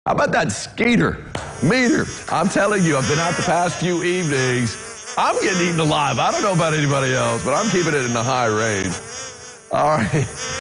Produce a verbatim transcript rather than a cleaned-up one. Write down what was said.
How about that Skeeter meter? I'm telling you, I've been out the past few evenings. I'm getting eaten alive. I don't know about anybody else, but I'm keeping it in the high range. All right.